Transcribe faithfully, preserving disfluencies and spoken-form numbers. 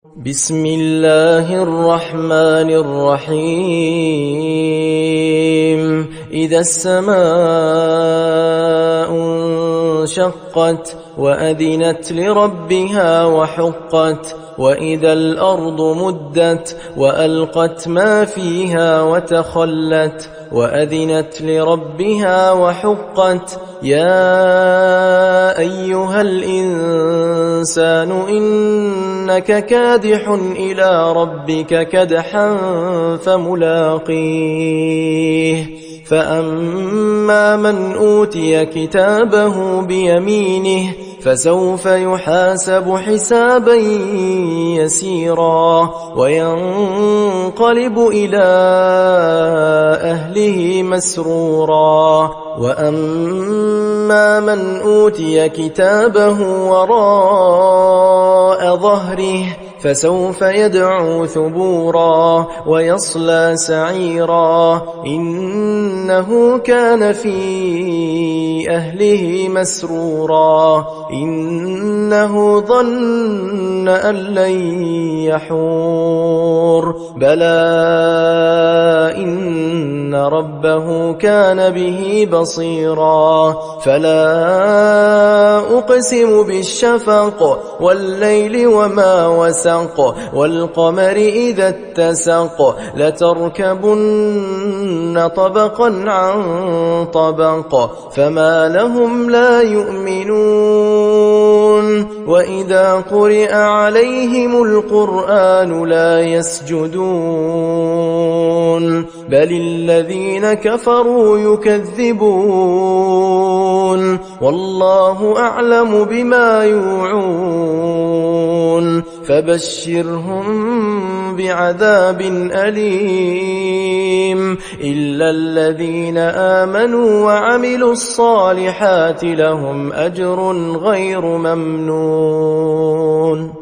بسم الله الرحمن الرحيم إذا السماء انشقت وأذنت لربها وحقت وإذا الأرض مدت وألقت ما فيها وتخلت وأذنت لربها وحقت يا أيها الإنسان إنك كادح إلى ربك كدحا فملاقيه فأما من أوتي كتابه بيمينه فسوف يحاسب حسابا يسيرا وينقلب إلى أهله مسرورا وأما من أوتي كتابه وراء ظهره فسوف يدعو ثبورا ويصلى سعيرا إنه كان في أهله مسرورا إنه ظن أن لن يحور بلى إن ربه كان به بصيرا فلا أقسم بالشفق والليل وما وسق والقمر إذا اتسق لتركبن طبقا عن طبق فما لهم لا يؤمنون وإذا قرئ عليهم القرآن لا يسجدون بل الذين كفروا يكذبون والله أعلم بما يوعون فبشرهم بعذاب أليم إلا الذين آمنوا وعملوا الصالحات لهم أجر غير ممنون.